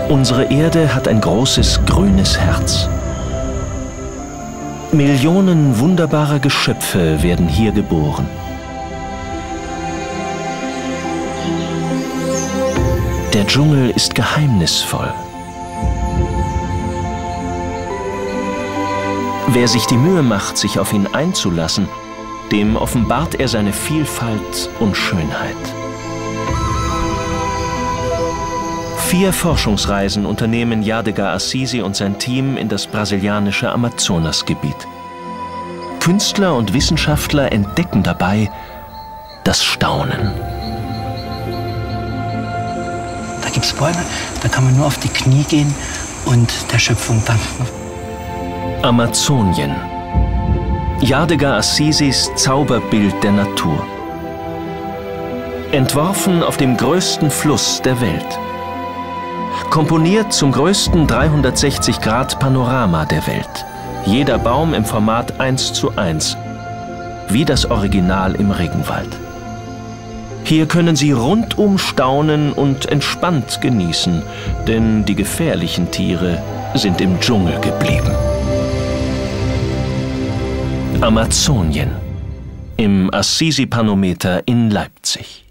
Unsere Erde hat ein großes grünes Herz. Millionen wunderbarer Geschöpfe werden hier geboren. Der Dschungel ist geheimnisvoll. Wer sich die Mühe macht, sich auf ihn einzulassen, dem offenbart er seine Vielfalt und Schönheit. 4 Forschungsreisen unternehmen Jadega Assisi und sein Team in das brasilianische Amazonasgebiet. Künstler und Wissenschaftler entdecken dabei das Staunen. Da gibt es Bäume, da kann man nur auf die Knie gehen und der Schöpfung danken. Amazonien. Jadega Assisis Zauberbild der Natur. Entworfen auf dem größten Fluss der Welt. Komponiert zum größten 360-Grad-Panorama der Welt. Jeder Baum im Format 1:1, wie das Original im Regenwald. Hier können Sie rundum staunen und entspannt genießen, denn die gefährlichen Tiere sind im Dschungel geblieben. Amazonien im Assisi-Panometer in Leipzig.